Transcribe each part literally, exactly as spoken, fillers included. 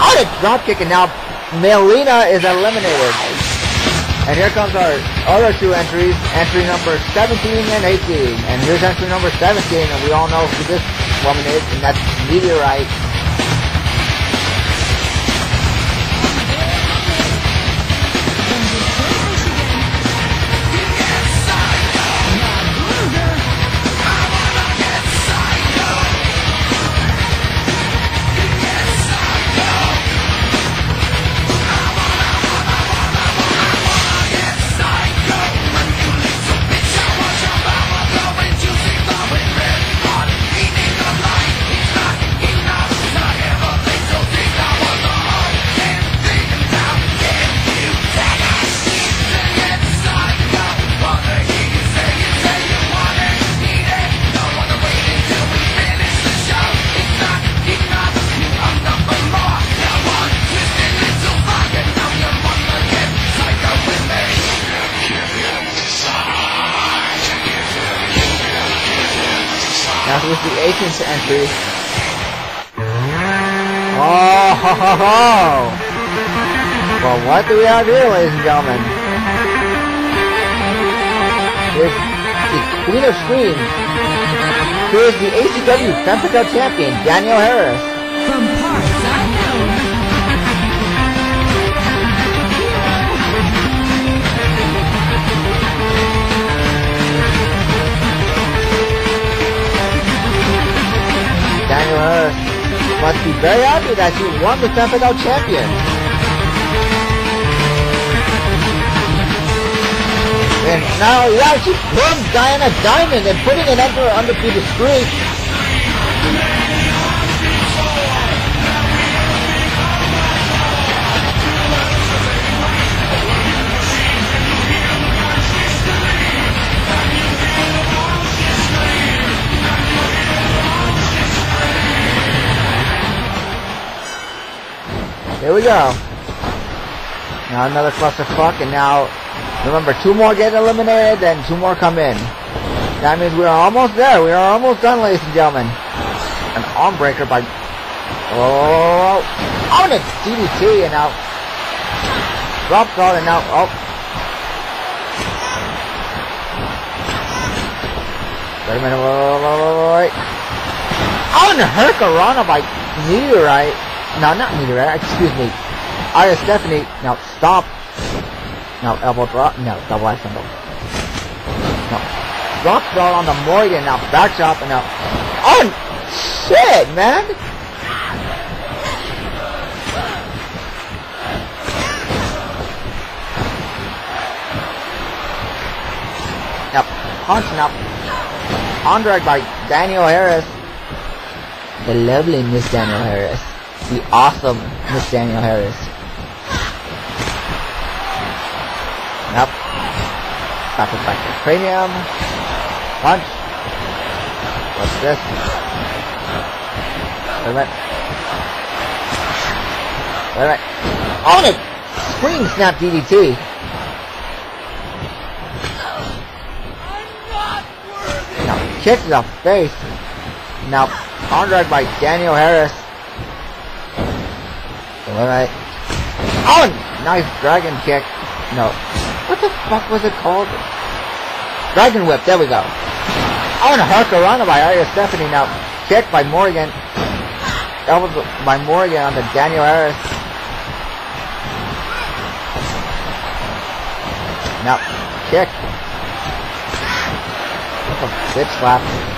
Oh, it's drop kick, and now Melina is eliminated. And here comes our other two entries, entry number seventeen and eighteen. And here's entry number seventeen, and we all know who this woman is, and that's Meteorite. Now here's the eighteenth entry. Oh, ho, ho, ho. Well, what do we have here, ladies and gentlemen? Here's the Queen of Screams. Here's the A C W Femtech Champion, Danielle Harris. From parts unknown. Danielle Harris must be very happy that she won the Femtech Champion. And now, yeah, she pinned Diana Diamond and putting it under undefeated streak. Here we go. Now another clusterfuck, and now, remember, two more get eliminated, then two more come in. That means we are almost there. We are almost done, ladies and gentlemen. An arm breaker by... Oh! Oh, and it's D D T, and now... Drop guard, and now... Oh! Wait a minute, wait, wait, wait, wait. Oh, and Hurricanrana by Meteorite. No, not Meteorite, excuse me. Aya Stephanie, now stop. Now elbow drop, no, double axe handle. No, drop throw on the Morgan, now back chop, and now, oh, shit, man! Now, punch, now, on drag by Danielle Harris. The lovely Miss Danielle Harris. The awesome Miss Danielle Harris. Nope. Back to back to cranium. Punch. What's this? Wait a minute. Wait a minute. On it! Screen snap D D T. Now, kick to the face. Now, on drag by Danielle Harris. Alright. Oh, nice dragon kick. No. What the fuck was it called? Dragon whip, there we go. Oh, and a Hurricanrana by Aya Stephanie. Now, kick by Morgan. Elbow by Morgan on the Danielle Harris. Now, kick. What a bitch slap.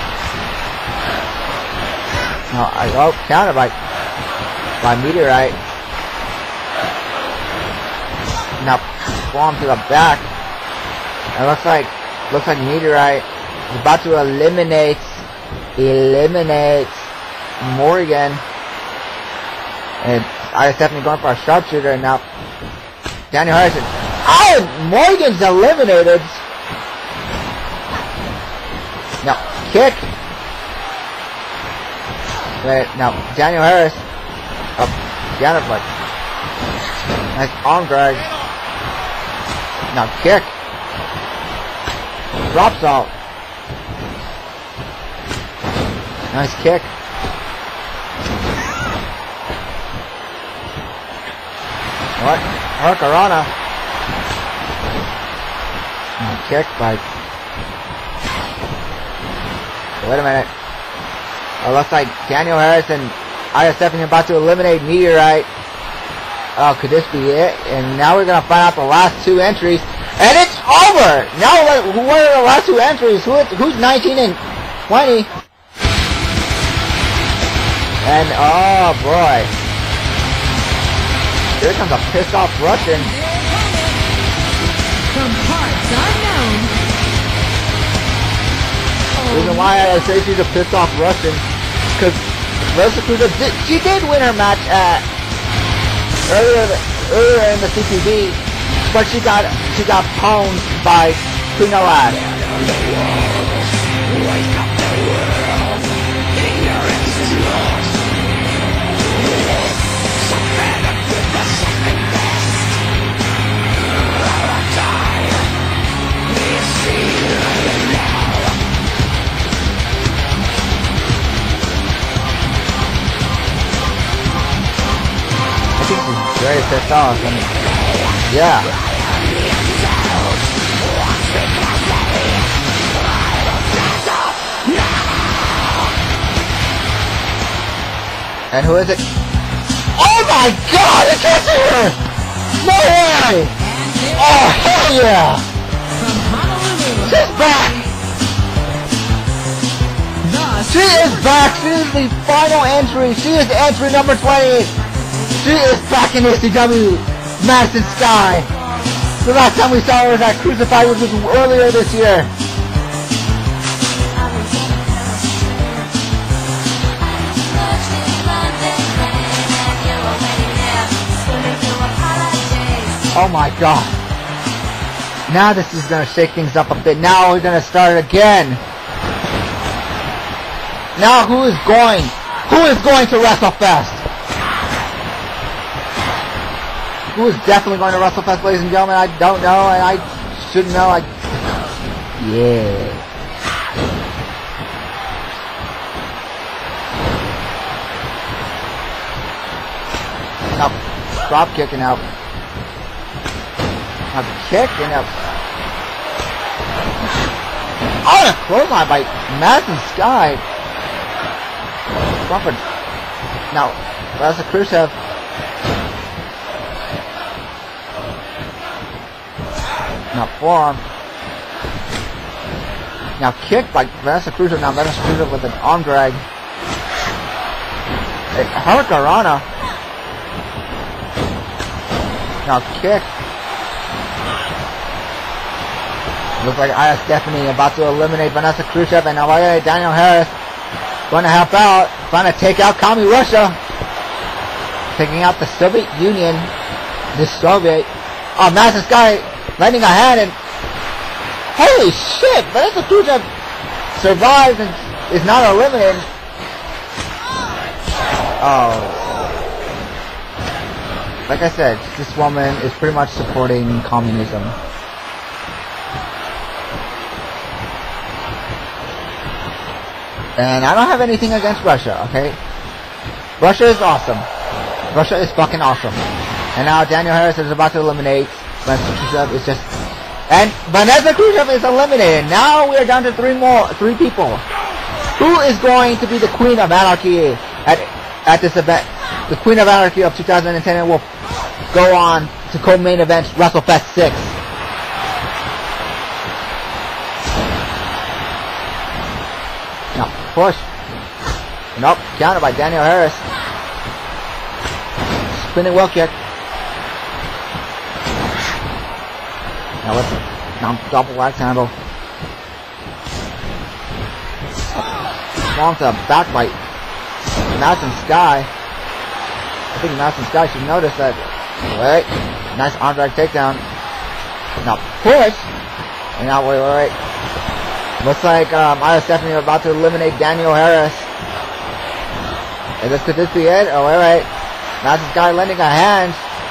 No, I go oh, counter by, by Meteorite. Now, bomb to the back. It looks like, looks like Meteorite is about to eliminate, eliminate Morgan. And I definitely going for a sharpshooter, and now Danielle Harrison. Oh, Morgan's eliminated. Now, kick. Wait, now, Danielle Harris. Up, counter foot. Nice arm drag. Now kick. Drop salt. Nice kick. What? Hurricanrana. Kick by... Wait a minute. It looks like Daniel Harris and Aya Stephanie are about to eliminate Meteorite. Oh, could this be it? And now we're going to find out the last two entries. And it's over! Now, what, what are the last two entries? Who, who's nineteen and twenty? And, oh boy. Here comes a pissed off Russian. From parts unknown. The reason why I say she's a pissed off Russian, because Melissa Cruiser did, she did win her match at earlier earlier in the C P B, but she got she got pwned by Queen Alad. I think she's very pissed off, and yeah. And who is it? Oh my god, it's her! No way! Oh hell yeah! From Honolulu. She's back! The She is back! She is the final entry! She is entry number twenty! She is back in S C W, Madison Sky. The last time we saw her was at Crucified, which was earlier this year. Oh my god. Now this is going to shake things up a bit. Now we're going to start again. Now who is going? Who is going to WrestleFest? Who is definitely going to WrestleFest, ladies and gentlemen? I don't know, and I should know. I... Yeah. Now, drop kicking out. Now, kicking out. Oh, a clothesline by Madison Sky. Crawford. Now, that's a Khrushchev. Now forearm. Now kick by Vanessa Cruiser. Now Vanessa Cruiser with an arm drag. Hurricanrana. Now kick. Looks like Aya Stephanie about to eliminate Vanessa Khrushchev, and now Daniel Harris going to help out, trying to take out Kami Russia, taking out the Soviet Union. This Soviet. Oh, Madison Sky. Landing a hand, and holy shit, Vanessa Khrushchev survives and is not eliminated. Oh. Like I said, this woman is pretty much supporting communism. And I don't have anything against Russia, okay? Russia is awesome. Russia is fucking awesome. And now Daniel Harris is about to eliminate Vanessa Khrushchev. Is just... And Vanessa Khrushchev is eliminated. Now we are down to three more, three people. Who is going to be the Queen of Anarchy at at this event? The Queen of Anarchy of two thousand ten, and will go on to co-main event WrestleFest six. Now push. Nope. Counter by Daniel Harris. Spinning wheel kick. Now let's now double axe handle. Long to back by Madison Sky. I think Madison Sky should notice that. Wait, nice arm drag takedown. Now push. And now wait, wait, wait. Looks like um, Aya Stephanie are about to eliminate Daniel Harris. Is this could this be it? Oh wait, wait. Madison Sky lending a hand.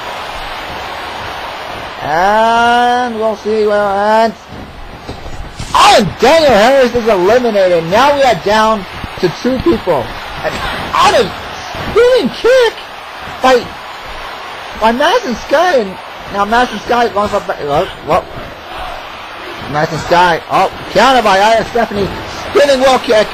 And we'll see where it ends. Oh, Daniel Harris is eliminated. Now we are down to two people. And out of spinning kick by by Madison Sky. And now Madison Sky going for back. Look, whoop. Madison Sky. Oh, counter by Aya Stephanie. Spinning wheel kick.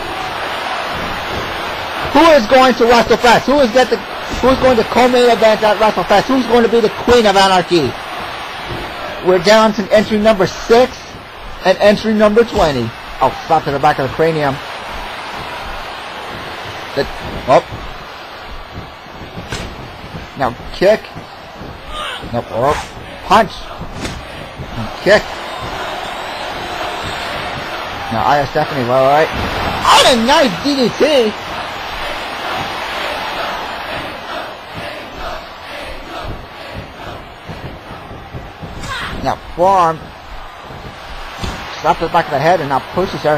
Who is going to WrestleFest? Who is get the? Who's going to co-main event at WrestleFest? Who's going to be the Queen of Anarchy? We're down to entry number six and entry number twenty. Oh, stop to the back of the cranium. The, oh. Now kick. Nope. Oh. Punch. And kick. Now Aya Stephanie, well, alright. Oh, a nice D D T. Now forearm. Slaps to the back of the head and now pushes her.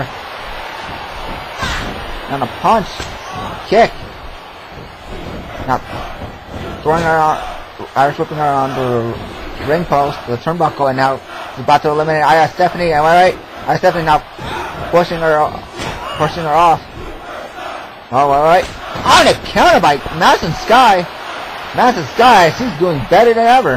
And a punch. Kick. Now throwing her on, Irish whipping her on the ring post, the turnbuckle, and now she's about to eliminate Aya Stephanie. Am I right? Aya Stephanie now pushing her, pushing her off. Oh, alright. On a counter by Madison Sky. Madison Sky, she's doing better than ever.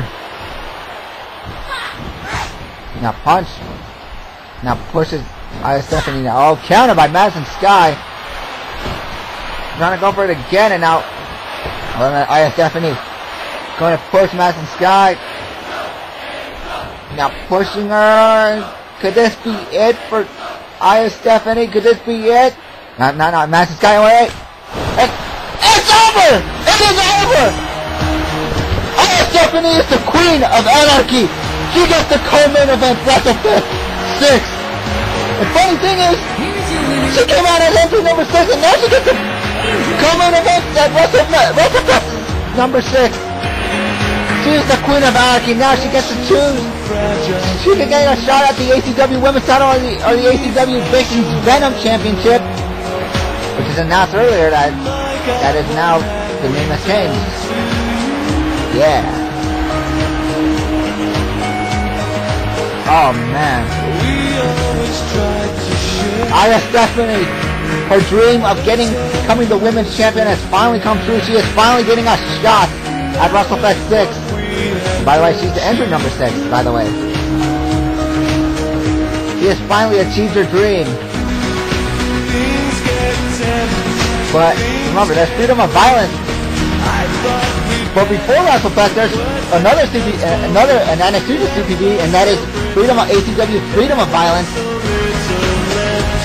Now punch. Now pushes Aya Stephanie now. Oh, counter by Madison Sky. Trying to go for it again, and now well, Aya Stephanie going to push Madison Sky. Now pushing her. Could this be it for Aya Stephanie? Could this be it? No, no, no. Madison Sky away. It, it's over! It is over! Aya Stephanie is the Queen of Anarchy. She gets the co-main event WrestleFest six. The funny thing is, she came out as entry number six, and now she gets the co-main event at WrestleFest number six. She's the Queen of Anarchy. Now she gets to choose. She can get a shot at the A C W Women's Title or the, or the A C W Victory's Venom Championship, which is announced earlier that that is now the name has changed. Yeah. Oh man. Aya Stephanie, her dream of getting becoming the women's champion has finally come true. She is finally getting a shot at WrestleFest six. By the way, she's the entry number six, by the way. She has finally achieved her dream. But remember, there's freedom of violence. But before WrestleFest, there's another C P, uh, another an N X T C P V, and that is freedom of A C W, freedom of violence.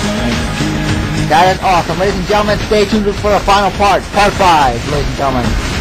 That is awesome, ladies and gentlemen. Stay tuned for the final part, part five, ladies and gentlemen.